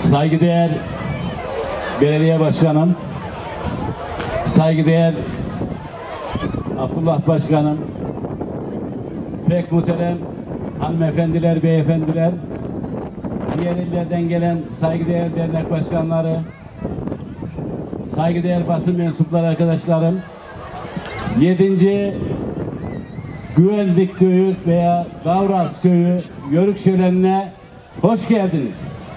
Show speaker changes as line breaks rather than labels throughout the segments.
Saygıdeğer Belediye Başkanım, saygıdeğer Abdullah Başkanım, pek muhterem hanımefendiler, beyefendiler, diğer illerden gelen saygıdeğer dernek başkanları, saygıdeğer basın mensupları arkadaşlarım, 7. Güvenlik Köyü veya Davras Köyü Yörük Şöleni'ne hoş geldiniz.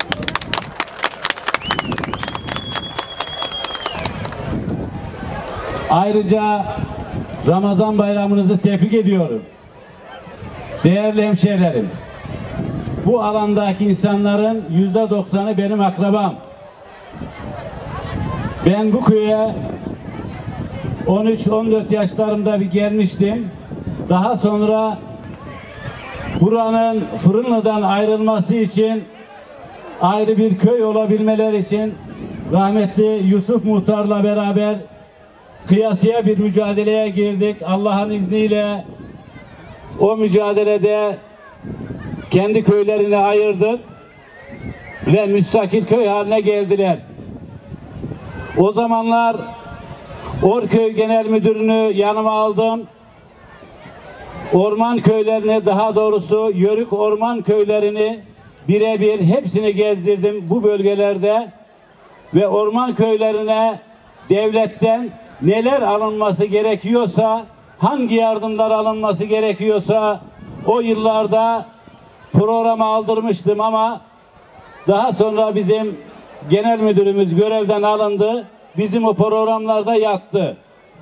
Ayrıca Ramazan bayramınızı tebrik ediyorum. Değerli hemşehrilerim, bu alandaki insanların %90'ı benim akrabam. Ben bu köye 13-14 yaşlarımda bir gelmiştim. Daha sonra buranın Fırınlı'dan ayrılması için, ayrı bir köy olabilmeleri için rahmetli Yusuf Muhtar'la beraber kıyasıya bir mücadeleye girdik. Allah'ın izniyle o mücadelede kendi köylerini ayırdık ve müstakil köy haline geldiler. O zamanlar Orköy Genel Müdürünü yanıma aldım. Orman köylerini, daha doğrusu Yörük orman köylerini birebir hepsini gezdirdim bu bölgelerde ve orman köylerine devletten neler alınması gerekiyorsa, hangi yardımlar alınması gerekiyorsa o yıllarda programa aldırmıştım ama daha sonra bizim genel müdürümüz görevden alındı. Bizim o programlarda yattı.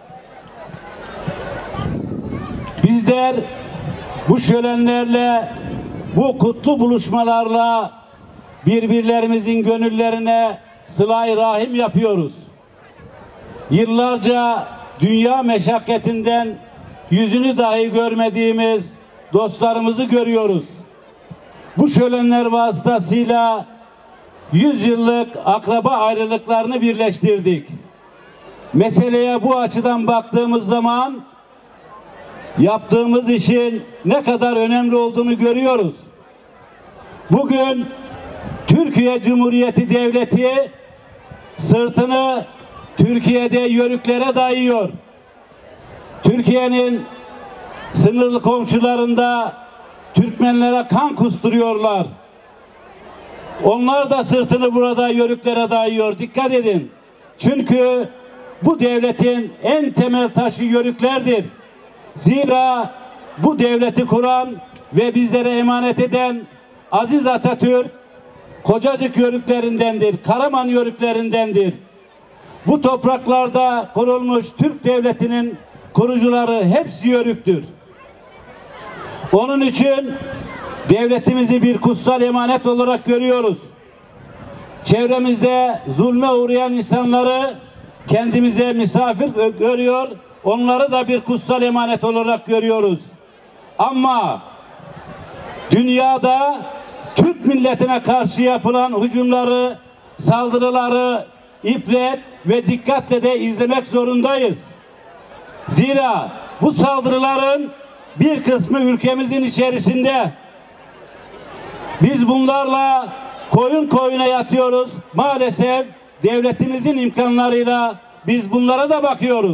Bizler bu şölenlerle, bu kutlu buluşmalarla birbirlerimizin gönüllerine sıla-i rahim yapıyoruz. Yıllarca dünya meşakkatinden yüzünü dahi görmediğimiz dostlarımızı görüyoruz. Bu şölenler vasıtasıyla 100 yıllık akraba ayrılıklarını birleştirdik. Meseleye bu açıdan baktığımız zaman yaptığımız işin ne kadar önemli olduğunu görüyoruz. Bugün Türkiye Cumhuriyeti Devleti sırtını Türkiye'de Yörüklere dayıyor. Türkiye'nin sınırlı komşularında Türkmenlere kan kusturuyorlar. Onlar da sırtını burada Yörüklere dayıyor. Dikkat edin. Çünkü bu devletin en temel taşı Yörüklerdir. Zira bu devleti kuran ve bizlere emanet eden Aziz Atatürk Kocacık Yörüklerindendir, Karaman Yörüklerindendir. Bu topraklarda kurulmuş Türk Devleti'nin kurucuları hepsi Yörüktür. Onun için devletimizi bir kutsal emanet olarak görüyoruz. Çevremizde zulme uğrayan insanları kendimize misafir görüyor, onları da bir kutsal emanet olarak görüyoruz. Ama dünyada Türk milletine karşı yapılan hücumları, saldırıları iple ve dikkatle de izlemek zorundayız. Zira bu saldırıların bir kısmı ülkemizin içerisinde. Biz bunlarla koyun koyuna yatıyoruz. Maalesef devletimizin imkanlarıyla biz bunlara da bakıyoruz.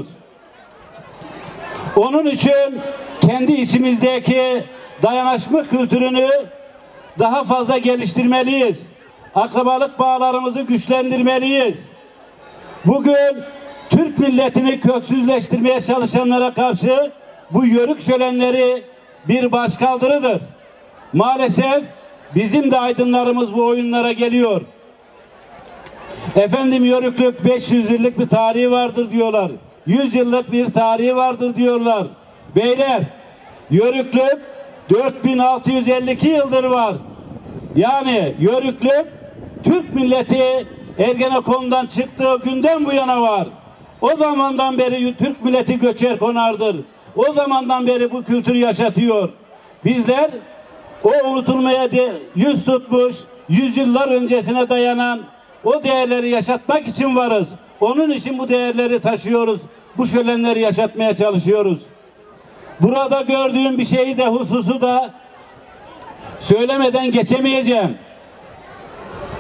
Onun için kendi içimizdeki dayanışma kültürünü daha fazla geliştirmeliyiz. Akrabalık bağlarımızı güçlendirmeliyiz. Bugün Türk milletini köksüzleştirmeye çalışanlara karşı bu yörük şölenleri bir başkaldırıdır. Maalesef bizim de aydınlarımız bu oyunlara geliyor. Efendim Yörüklük 500 yıllık bir tarihi vardır diyorlar. 100 yıllık bir tarihi vardır diyorlar. Beyler, Yörüklük 4652 yıldır var. Yani Yörüklük Türk milleti Ergenekon'dan çıktığı günden bu yana var. O zamandan beri Türk milleti göçer konardır. O zamandan beri bu kültürü yaşatıyor. Bizler o unutulmaya yüz tutmuş, yüzyıllar öncesine dayanan o değerleri yaşatmak için varız. Onun için bu değerleri taşıyoruz. Bu şölenleri yaşatmaya çalışıyoruz. Burada gördüğüm bir şeyi de, hususu da söylemeden geçemeyeceğim.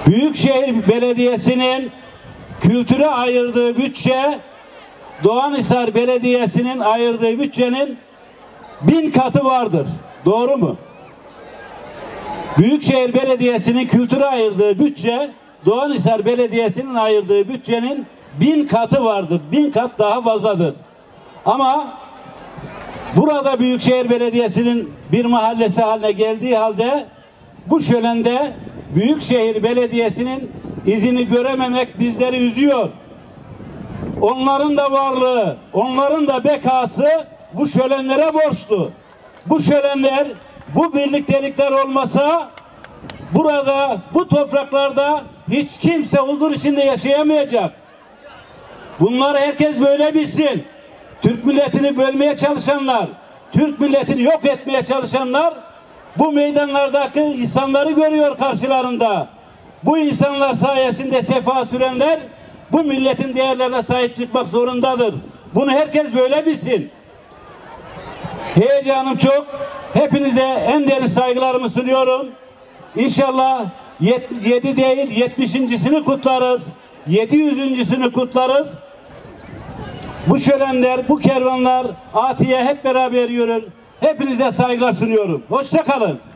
Büyükşehir Belediyesi'nin kültüre ayırdığı bütçe, Doğanhisar Belediyesi'nin ayırdığı bütçenin 1000 katı vardır. Doğru mu? Büyükşehir Belediyesi'nin kültüre ayırdığı bütçe, Doğanhisar Belediyesi'nin ayırdığı bütçenin 1000 katı vardır. 1000 kat daha fazladır. Ama burada Büyükşehir Belediyesi'nin bir mahallesi haline geldiği halde bu şölende Büyükşehir Belediyesi'nin izini görememek bizleri üzüyor. Onların da varlığı, onların da bekası bu şölenlere borçlu. Bu şölenler, bu birliktelikler olmasa burada, bu topraklarda hiç kimse huzur içinde yaşayamayacak. Bunları herkes böyle bilsin. Türk milletini bölmeye çalışanlar, Türk milletini yok etmeye çalışanlar bu meydanlardaki insanları görüyor karşılarında. Bu insanlar sayesinde sefa sürenler bu milletin değerlerine sahip çıkmak zorundadır. Bunu herkes böyle bilsin. Heyecanım çok. Hepinize en derin saygılarımı sunuyorum. İnşallah 7 değil 70.sini kutlarız. 700.sünü kutlarız. Bu şölenler, bu kervanlar Atiye hep beraber yürür. Hepinize saygılar sunuyorum. Hoşça kalın.